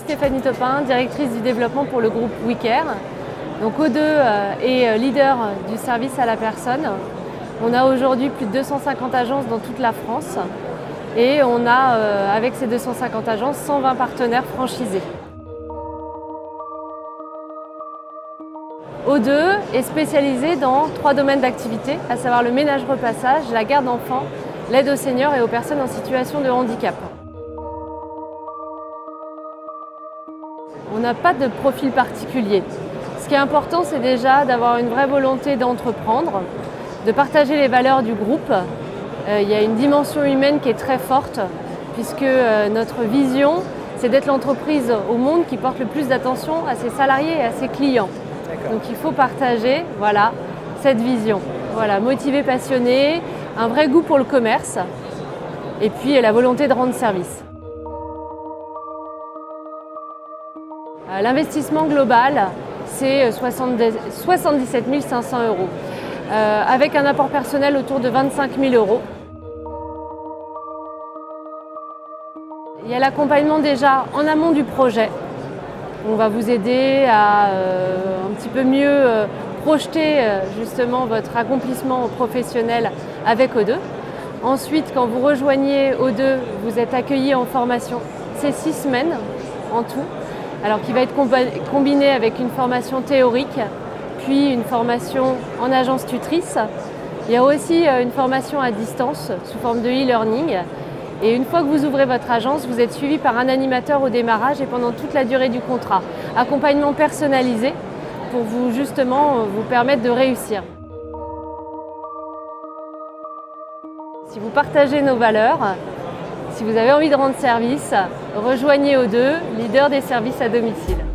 Stéphanie Topin, directrice du développement pour le groupe WeCare. Donc O2 est leader du service à la personne. On a aujourd'hui plus de 250 agences dans toute la France et on a, avec ces 250 agences, 120 partenaires franchisés. O2 est spécialisé dans 3 domaines d'activité, à savoir le ménage-repassage, la garde d'enfants, l'aide aux seniors et aux personnes en situation de handicap. On n'a pas de profil particulier. Ce qui est important, c'est déjà d'avoir une vraie volonté d'entreprendre, de partager les valeurs du groupe. Il y a une dimension humaine qui est très forte, puisque notre vision, c'est d'être l'entreprise au monde qui porte le plus d'attention à ses salariés et à ses clients. Donc il faut partager cette vision. Motivé, passionné, un vrai goût pour le commerce et puis la volonté de rendre service. L'investissement global, c'est 77 500 €, avec un apport personnel autour de 25 000 €. Il y a l'accompagnement déjà en amont du projet. On va vous aider à un petit peu mieux projeter justement votre accomplissement professionnel avec O2. Ensuite, quand vous rejoignez O2, vous êtes accueilli en formation. C'est 6 semaines en tout, alors qui va être combiné avec une formation théorique, puis une formation en agence tutrice. Il y a aussi une formation à distance sous forme de e-learning. Et une fois que vous ouvrez votre agence, vous êtes suivi par un animateur au démarrage et pendant toute la durée du contrat. Accompagnement personnalisé pour vous vous permettre de réussir. Si vous partagez nos valeurs, si vous avez envie de rendre service, rejoignez O2, leader des services à domicile.